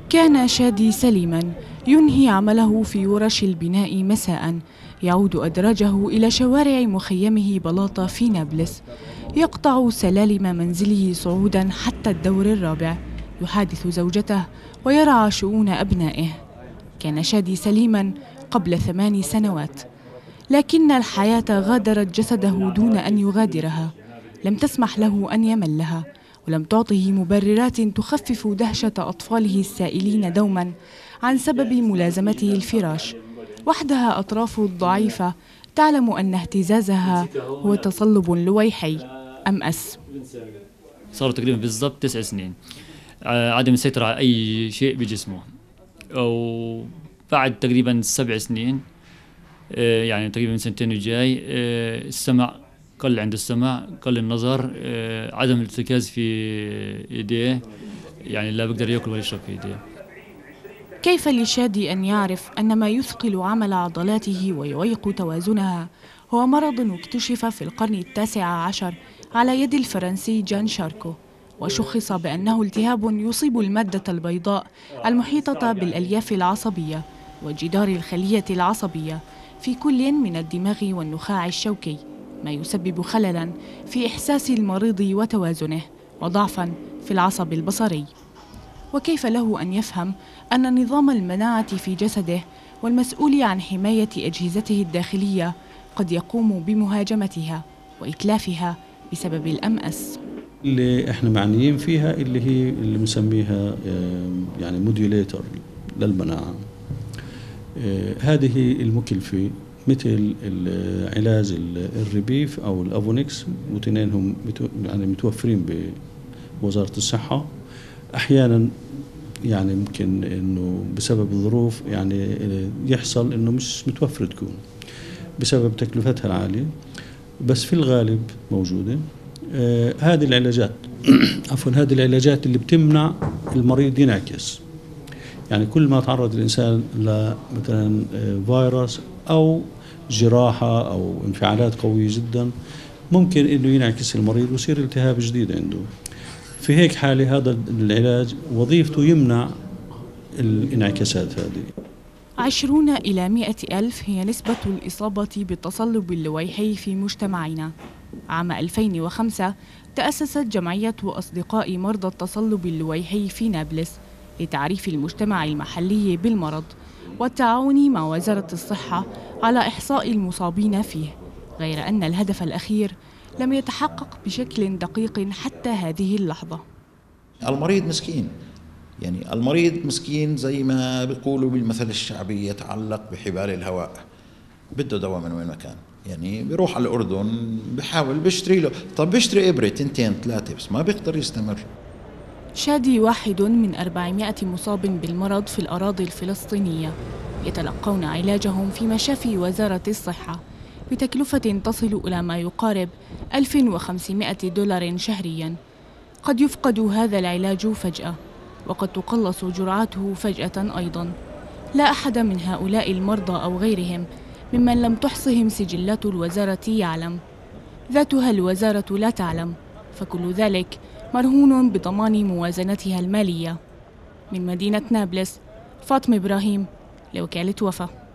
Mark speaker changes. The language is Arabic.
Speaker 1: كان شادي سليما ينهي عمله في ورش البناء مساء، يعود أدراجه إلى شوارع مخيمه بلاطة في نابلس، يقطع سلالم منزله صعودا حتى الدور الرابع، يحادث زوجته ويرعى شؤون أبنائه. كان شادي سليما قبل 8 سنوات، لكن الحياة غادرت جسده دون أن يغادرها، لم تسمح له أن يملها، ولم تعطه مبررات تخفف دهشة أطفاله السائلين دوما عن سبب ملازمته الفراش، وحدها أطراف الضعيفة تعلم أن اهتزازها هو تصلب لويحي أمأس.
Speaker 2: صار تقريبا بالضبط 9 سنين عدم السيطرة على أي شيء بجسمه، وبعد تقريبا 7 سنين يعني تقريبا من 2 الجاي السمع قل، عند السمع قل النظر، عدم الارتكاز في يديه، يعني لا بقدر يأكل ولا يشرب في يديه.
Speaker 1: كيف لشادي أن يعرف أن ما يثقل عمل عضلاته ويعيق توازنها هو مرض اكتشف في القرن ال19 على يد الفرنسي جان شاركو، وشخص بأنه التهاب يصيب المادة البيضاء المحيطة بالألياف العصبية وجدار الخلية العصبية في كل من الدماغ والنخاع الشوكي، ما يسبب خللاً في إحساس المريض وتوازنه وضعفاً في العصب البصري. وكيف له أن يفهم أن نظام المناعة في جسده والمسؤول عن حماية أجهزته الداخلية قد يقوم بمهاجمتها وإتلافها بسبب الأمأس؟
Speaker 3: اللي احنا معنيين فيها اللي هي اللي بنسميها يعني موديوليتر للمناعة، هذه المكلفة مثل علاج الربيف أو الأفونكس، واثنينهم يعني متوفرين بوزارة الصحة. أحيانا يعني ممكن إنه بسبب الظروف يعني يحصل إنه مش متوفر تكون بسبب تكلفتها العالية، بس في الغالب موجودة. هذه العلاجات عفوا هذه العلاجات اللي بتمنع المريض ينعكس، يعني كل ما تعرض الإنسان لمثلا فيروس أو جراحة أو انفعالات قوية جدا ممكن إنه ينعكس المريض ويصير التهاب جديد عنده. في هيك حالة هذا العلاج وظيفته يمنع الانعكاسات هذه.
Speaker 1: 20 إلى 100 ألف هي نسبة الإصابة بالتصلب اللويحي في مجتمعنا. عام 2005 تأسست جمعية أصدقاء مرضى التصلب اللويحي في نابلس لتعريف المجتمع المحلي بالمرض والتعاون مع وزارة الصحة على إحصاء المصابين فيه، غير أن الهدف الأخير لم يتحقق بشكل دقيق حتى هذه اللحظة.
Speaker 4: المريض مسكين، يعني المريض مسكين زي ما بيقولوا بالمثل الشعبي يتعلق بحبال الهواء، بده دواء من وين ما كان، يعني بيروح على الأردن بحاول بيشتري له، طب بيشتري إبرة 2 3 بس ما بيقدر يستمر.
Speaker 1: شادي واحد من 400 مصاب بالمرض في الأراضي الفلسطينية يتلقون علاجهم في مشافي وزارة الصحة بتكلفة تصل إلى ما يقارب 1500 دولار شهرياً. قد يفقد هذا العلاج فجأة، وقد تقلص جرعاته فجأة أيضاً. لا أحد من هؤلاء المرضى أو غيرهم ممن لم تحصهم سجلات الوزارة يعلم، ذاتها الوزارة لا تعلم، فكل ذلك مرهون بضمان موازنتها المالية. من مدينة نابلس، فاطمة إبراهيم لوكالة وفا.